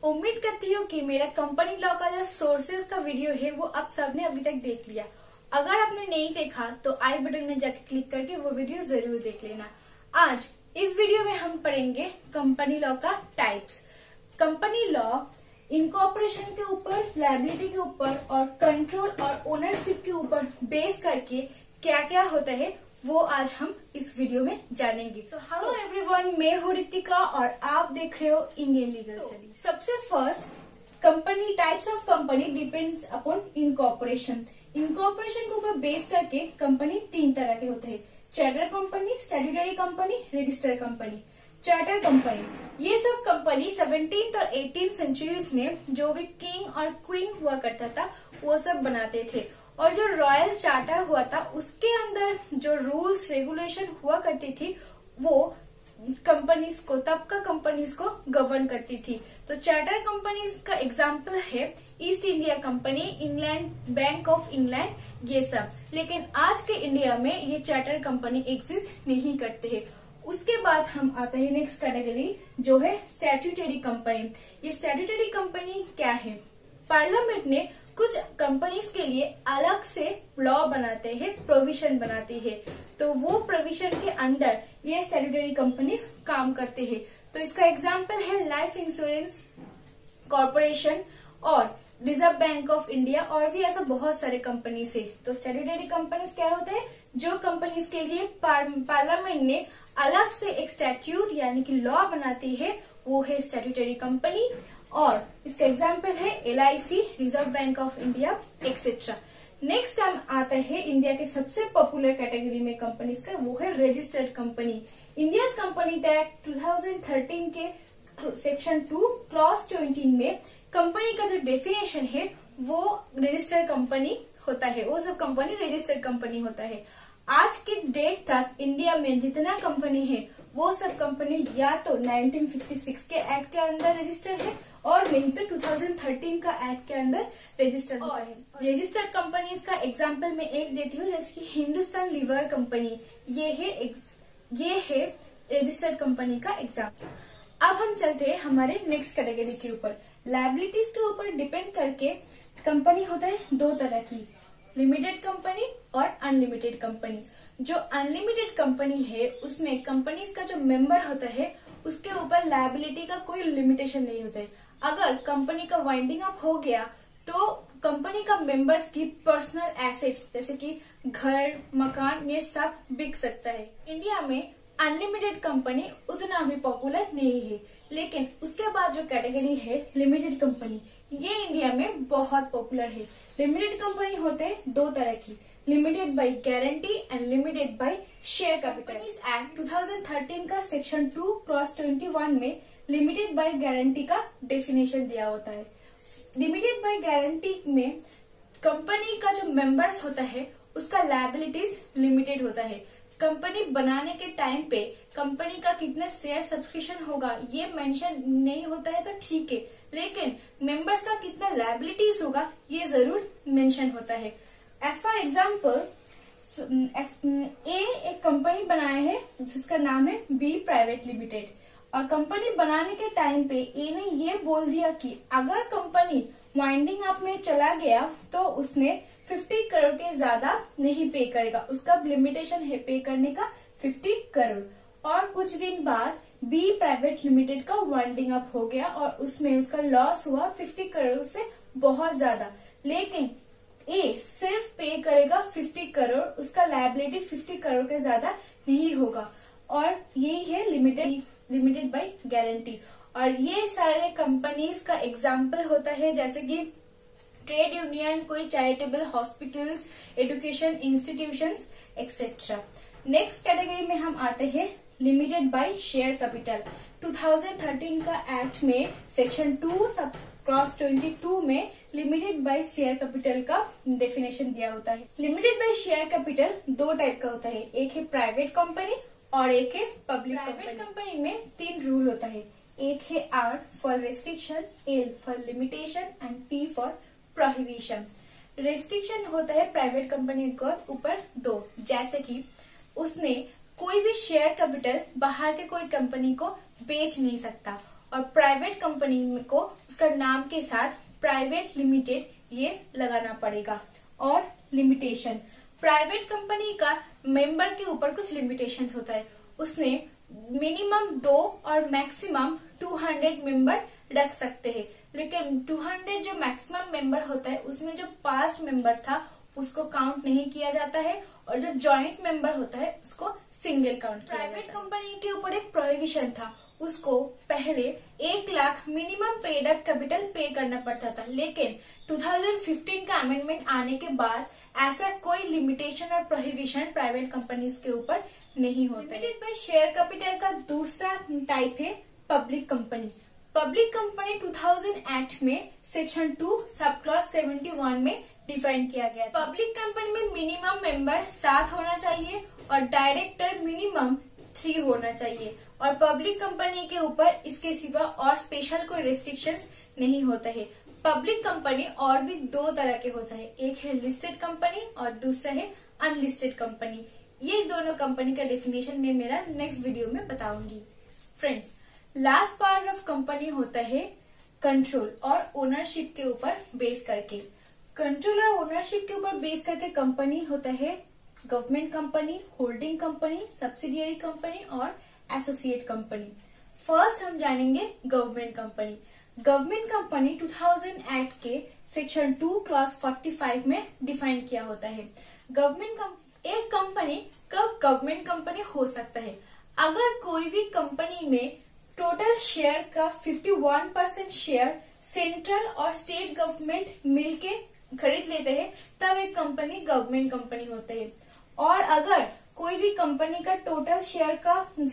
उम्मीद करती हूँ कि मेरा कंपनी लॉ का जो सोर्सेज का वीडियो है वो आप सबने अभी तक देख लिया। अगर आपने नहीं देखा तो आई बटन में जाके क्लिक करके वो वीडियो जरूर देख लेना। आज इस वीडियो में हम पढ़ेंगे कंपनी लॉ का टाइप्स। कंपनी लॉ इनकॉर्पोरेशन के ऊपर, लायबिलिटी के ऊपर और कंट्रोल और ओनरशिप के ऊपर बेस करके क्या क्या होता है वो आज हम इस वीडियो में जानेंगे। तो हेलो एवरीवन, मैं हूँ रितिका और आप देख रहे हो इंडियन लीगल स्टडी। सबसे first, company types of company depends upon incorporation. Incorporation के ऊपर बेस करके कंपनी तीन तरह के होते हैं: charter company, statutory company, register company. Charter company, ये सब कंपनी 17th और 18th सेंचुरीज में जो भी किंग और क्वीन हुआ करता था वो सब बनाते थे। और जो रॉयल चार्टर हुआ था उसके अंदर जो रूल्स रेगुलेशन हुआ करती थी वो कंपनीज को, तब का कंपनीज को गवर्न करती थी। तो चार्टर कंपनीज का एग्जांपल है east India company, England, bank of England, ये सब। लेकिन आज के इंडिया में ये चार्टर कंपनी एग्जिस्ट नहीं करते हैं। उसके बाद हम आते हैं नेक्स्ट कैटेगरी जो है स्टैट्यूटरी कंपनी। ये स्टैट्यूटरी कंपनी क्या है? पार्लियामेंट ने कुछ कंपनीज के लिए अलग से लॉ बनाते हैं, प्रोविजन बनाती है, तो वो प्रोविजन के अंडर ये स्टैट्यूटरी कंपनीज काम करते हैं। तो इसका एग्जांपल है लाइफ इंश्योरेंस कॉर्पोरेशन और रिजर्व बैंक ऑफ इंडिया, और भी ऐसा बहुत सारे कंपनीज है। तो स्टैट्यूटरी कंपनीज क्या होते हैं? जो कंपनीज के लिए पार्लियामेंट ने अलग से एक स्टैट्यूट यानी कि लॉ बनाती है वो है स्टैट्यूटरी कंपनी। और इसका एग्जांपल है LIC, reserve bank of India, etcetera. Next हम आता है इंडिया के सबसे पॉपुलर कैटेगरी में कंपनीज का, वो है registered company. India's company act 2013 के सेक्शन 2 क्लॉज 20 में कंपनी का जो डेफिनेशन है वो रजिस्टर्ड कंपनी होता है, वो सब कंपनी रजिस्टर्ड कंपनी होता है। आज के डेट तक इंडिया में जितना कंपनी है वो सब कंपनी या तो 1956 के एक्ट के अंदर रजिस्टर्ड है और नहीं तो 2013 का एक्ट के अंदर रजिस्टर्ड हुआ है। रजिस्टर्ड कंपनीज का एग्जांपल मैं एक देती हूँ, जैसे कि हिंदुस्तान लीवर कंपनी, ये है रजिस्टर्ड कंपनी का एग्जांपल। अब हम चलते हैं हमारे नेक्स्ट कैटेगरी के ऊपर। लायबिलिटीज के ऊपर डिपेंड करके कंपनी होता है दो तरह की, लिमिटेड कंपनी और अनलिमिटेड कंपनी। जो अनलिमिटेड कंपनी है उसमें कंपनीज का जो मेंबर होता है उसके ऊपर लायबिलिटी का कोई लिमिटेशन नहीं होता है। अगर कंपनी का वाइंडिंग अप हो गया तो कंपनी का मेंबर्स की पर्सनल एसेट्स जैसे कि घर, मकान, ये सब बिक सकता है। इंडिया में अनलिमिटेड कंपनी उतना भी पॉपुलर नहीं है, लेकिन उसके बाद जो कैटेगरी है लिमिटेड कंपनी, ये इंडिया में बहुत पॉपुलर है। लिमिटेड कंपनी होते हैं दो तरह की, limited by guarantee and limited by share capital. Act 2013 का सेक्शन 2 क्रॉस 21 में लिमिटेड बाय गारंटी का डेफिनेशन दिया होता है। लिमिटेड बाय गारंटी में कंपनी का जो मेंबर्स होता है उसका लायबिलिटीज लिमिटेड होता है। कंपनी बनाने के टाइम पे कंपनी का कितना शेयर सब्सक्रिप्शन होगा ये मेंशन नहीं होता है तो ठीक है, लेकिन मेंबर्स का कितना लायबिलिटीज होगा ये जरूर मेंशन होता है। एज फॉर एग्जाम्पल, एक कंपनी बनाया है जिसका नाम है बी प्राइवेट लिमिटेड, और कंपनी बनाने के टाइम पे ए ने ये बोल दिया कि अगर कंपनी वाइंडिंग अप में चला गया तो उसने 50 करोड़ के ज्यादा नहीं पे करेगा, उसका लिमिटेशन है पे करने का 50 करोड़। और कुछ दिन बाद बी प्राइवेट लिमिटेड का वाइंडिंग अप हो गया और उसमें उसका लॉस हुआ 50 करोड़ से बहुत ज्यादा, लेकिन ए सिर्फ पे करेगा 50 करोड़, उसका लायबिलिटी 50 करोड़ के ज्यादा नहीं होगा, और यही है लिमिटेड बाय गारंटी। और ये सारे कंपनीज का एग्जांपल होता है जैसे कि ट्रेड यूनियन, कोई charitable hospitals, education institutions, etcetera. Next category में हम आते हैं लिमिटेड बाय शेयर कैपिटल। 2013 का एक्ट में सेक्शन 2 सब क्रॉस 22 में लिमिटेड बाय शेयर कैपिटल का डेफिनेशन दिया होता है। लिमिटेड बाय शेयर कैपिटल दो टाइप का होता है, एक है प्राइवेट कंपनी और एक है पब्लिक कंपनी। प्राइवेट कंपनी में 3 रूल होता है, एक है R for restriction, L for limitation and P for prohibition. Restriction होता है प्राइवेट कंपनी के ऊपर 2, जैसे कि उसने कोई भी शेयर कैपिटल बाहर के कोई कंपनी को बेच नहीं सकता, और प्राइवेट कंपनी को उसका नाम के साथ प्राइवेट लिमिटेड ये लगाना पड़ेगा। और लिमिटेशन, प्राइवेट कंपनी का मेंबर के ऊपर कुछ लिमिटेशंस होता है। उसने मिनिमम 2 और मैक्सिमम 200 मेंबर रख सकते हैं, लेकिन 200 जो मैक्सिमम मेंबर होता है उसमें जो पास्ट मेंबर था उसको काउंट नहीं किया जाता है, और जो जॉइंट मेंबर होता है उसको सिंगल काउंट किया जाता है। प्राइवेट कंपनी के ऊपर एक प्रोहिबिशन था, उसको पहले 1 lakh minimum paid up capital pay करना पड़ता था, लेकिन 2015 का अमेंडमेंट आने के बाद ऐसा कोई लिमिटेशन और प्रोहिबिशन प्राइवेट कंपनीज के ऊपर नहीं होता। लिमिटेड बाय शेयर कैपिटल का दूसरा टाइप है public company. Public company 2000 act में सेक्शन 2 सब क्लॉज 71 में डिफाइन किया गया। पब्लिक कंपनी में मिनिमम मेंबर 7 होना चाहिए और डायरेक्टर मिनिमम 3 होना चाहिए, और पब्लिक कंपनी के ऊपर इसके सिवा और स्पेशल कोई रेस्ट्रिक्शंस नहीं होता है। पब्लिक कंपनी और भी 2 तरह के होता है, एक है लिस्टेड कंपनी और दूसरा है अनलिस्टेड कंपनी। ये दोनों कंपनी का डेफिनेशन मैं मेरा नेक्स्ट वीडियो में बताऊंगी। Friends, last part of company होता है कंट्रोल और ओनरशिप के ऊपर बेस करके। कंट्रोल और ओनरशिप के ऊपर बेस करके कंपनी होता है government company, holding company, subsidiary company और एसोसिएट कंपनी। फर्स्ट हम जानेंगे government company. Government company 2000 act के सेक्शन 2 क्लॉज 45 में डिफाइन किया होता है। एक कंपनी कब गवर्नमेंट कंपनी हो सकता है? अगर कोई भी कंपनी में टोटल शेयर का 51% शेयर सेंट्रल और स्टेट गवर्नमेंट मिलके खरीद लेते हैं, तब एक कंपनी गवर्नमेंट कंपनी होती है। और अगर कोई भी कंपनी का टोटल शेयर का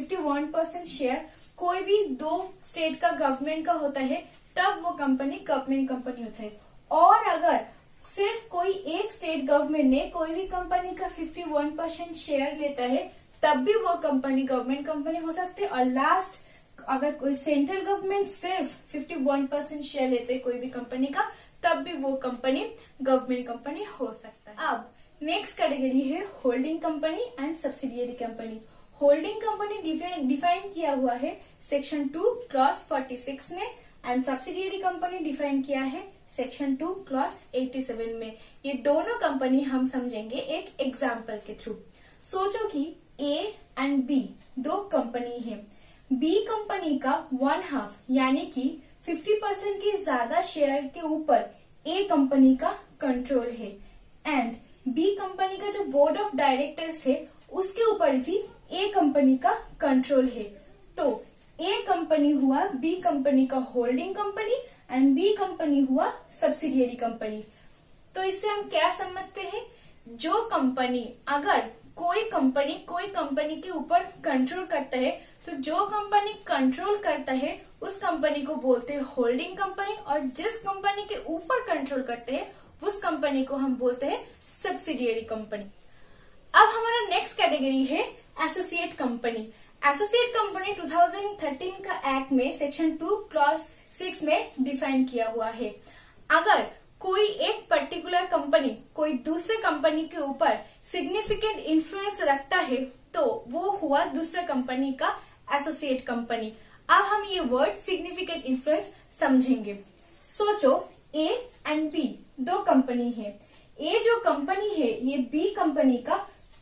51% शेयर कोई भी 2 स्टेट का गवर्नमेंट का होता है, तब वो कंपनी गवर्नमेंट कंपनी होता है। और अगर सिर्फ कोई एक स्टेट गवर्नमेंट ने कोई भी कंपनी का 51% शेयर लेता है, तब भी वो कंपनी गवर्नमेंट कंपनी हो सकती है। और लास्ट, अगर कोई सेंट्रल गवर्नमेंट सिर्फ 51% शेयर लेते है कोई भी कंपनी का, तब भी वो कंपनी गवर्नमेंट कंपनी हो सकता है। अब नेक्स्ट कैटेगरी है holding company and subsidiary company. Holding company define किया हुआ है सेक्शन 2 क्लॉज 46 में, एंड सब्सिडियरी कंपनी डिफाइन किया है सेक्शन 2 क्लॉज 87 में। ये दोनों कंपनी हम समझेंगे एक एग्जाम्पल के थ्रू। सोचो कि ए एंड बी 2 कंपनी है। बी कंपनी का 1/2 यानी कि 50% की ज्यादा शेयर के ऊपर ए कंपनी का कंट्रोल है, एंड बी कंपनी का जो बोर्ड ऑफ डायरेक्टर्स है उसके ऊपर भी ए कंपनी का कंट्रोल है। तो ए कंपनी हुआ बी कंपनी का holding company and B company हुआ सब्सिडियरी कंपनी। तो इससे हम क्या समझते हैं? जो कंपनी, अगर कोई कंपनी के ऊपर कंट्रोल करता है, तो जो कंपनी कंट्रोल करता है उस कंपनी को बोलते हैं होल्डिंग कंपनी, और जिस कंपनी के ऊपर कंट्रोल करते हैं उस कंपनी को हम बोलते हैं सब्सिडियरी कंपनी। अब हमारा नेक्स्ट कैटेगरी है एसोसिएट कंपनी। एसोसिएट कंपनी 2013 का एक्ट में सेक्शन 2 क्लॉज 6 में डिफाइन किया हुआ है। अगर कोई एक पर्टिकुलर कंपनी कोई दूसरे कंपनी के ऊपर सिग्निफिकेंट इन्फ्लुएंस रखता है, तो वो हुआ दूसरे कंपनी का एसोसिएट कंपनी। अब हम ये वर्ड सिग्निफिकेंट इन्फ्लुएंस समझेंगे। सोचो ए एंड बी 2 कंपनी है। ए जो कंपनी है ये बी कंपनी का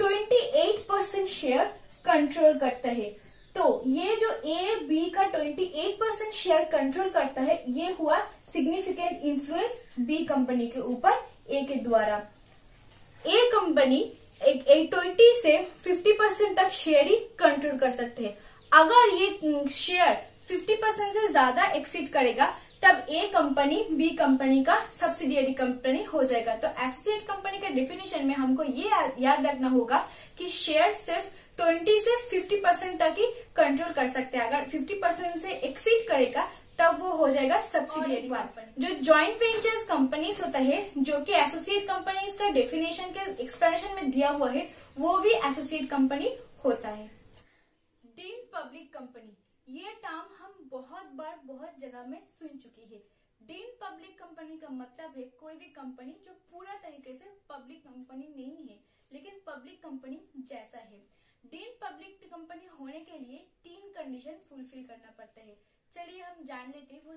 28% शेयर कंट्रोल करता है। तो ये जो ए बी का 28% शेयर कंट्रोल करता है, ये हुआ सिग्निफिकेंट इन्फ्लुएंस बी कंपनी के ऊपर ए के द्वारा। ए कंपनी 20 से 50% तक शेयर ही कंट्रोल कर सकते हैं। अगर ये शेयर 50% से ज्यादा एक्सीड करेगा, तब ए कंपनी बी कंपनी का सब्सिडियरी कंपनी हो जाएगा। तो एसोसिएट कंपनी का डेफिनेशन में हमको ये याद रखना होगा कि शेयर सिर्फ 20 से 50% तक ही कंट्रोल कर सकते हैं। अगर 50% से एक्सीड करेगा तब वो हो जाएगा सब्सिडियरी कंपनी। जो ज्वाइंट वेंचर्स कंपनीज होता है, जो कि एसोसिएट कंपनीज का डेफिनेशन के एक्सप्लेनेशन में दिया हुआ है, वो भी एसोसिएट कंपनी होता है। डीम्ड पब्लिक कंपनी, ये टर्म हम बहुत बार बहुत जगह में सुन चुकी है। डीम्ड पब्लिक कंपनी का मतलब है कोई भी कंपनी जो पूरा तरीके से पब्लिक कंपनी नहीं है, लेकिन पब्लिक कंपनी जैसा है। डीम्ड पब्लिक कंपनी होने के लिए 3 कंडीशन फुलफिल करना पड़ता है। चलिए हम जान लेते हैं वो 3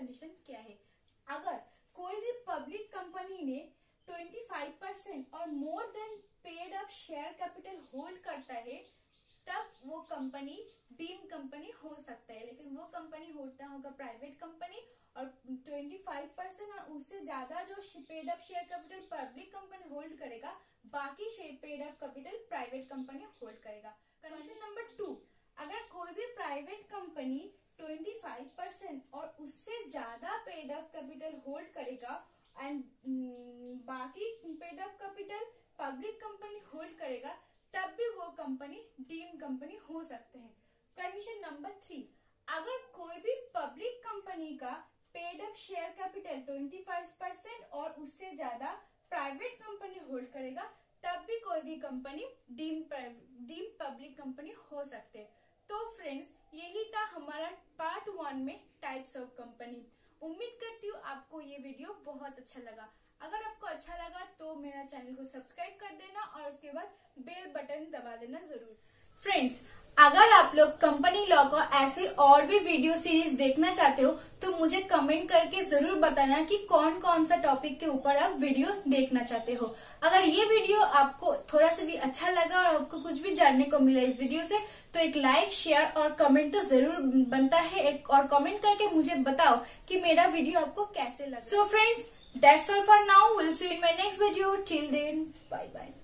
कंडीशन क्या है। अगर कोई भी पब्लिक कंपनी ने 25% और more than paid up share capital hold करता है तब वो कंपनी डीम कंपनी हो सकता है। लेकिन वो कंपनी होता होगा प्राइवेट कंपनी और 25% और उससे ज्यादा जो paid up share capital public company hold करेगा, बाकी paid up capital private company hold करेगा। कंडीशन नंबर 2, अगर कोई भी प्राइवेट कंपनी 25% और उससे ज्यादा पेड अप कैपिटल होल्ड करेगा एंड बाकी paid up capital public company hold करेगा, तब भी वो कंपनी डीम कंपनी हो सकते हैं। कंडीशन नंबर 3, अगर कोई भी पब्लिक कंपनी का पेड अप शेयर कैपिटल 25% और उससे ज्यादा प्राइवेट कंपनी होल्ड करेगा, तब भी कोई भी कंपनी डीम पब्लिक कंपनी हो सकते हैं। तो फ्रेंड्स, यही था हमारा पार्ट 1 में टाइप्स ऑफ कंपनी। उम्मीद करती हूँ आपको ये वीडियो बहुत अच्छा लगा। अगर आपको अच्छा लगा तो मेरा चैनल को सब्सक्राइब कर देना और उसके बाद बेल बटन दबा देना जरूर। फ्रेंड्स, अगर आप लोग कंपनी लॉ का ऐसे और भी वीडियो सीरीज देखना चाहते हो तो मुझे कमेंट करके जरूर बताना कि कौन कौन सा टॉपिक के ऊपर आप वीडियो देखना चाहते हो। अगर ये वीडियो आपको थोड़ा सा भी अच्छा लगा और आपको कुछ भी जानने को मिला इस वीडियो से, तो एक लाइक, शेयर और कमेंट तो जरूर बनता है। और कमेंट करके मुझे बताओ कि मेरा वीडियो आपको कैसे लगा। So friends, that's all for now. We'll see you in my next video. Till then, bye bye.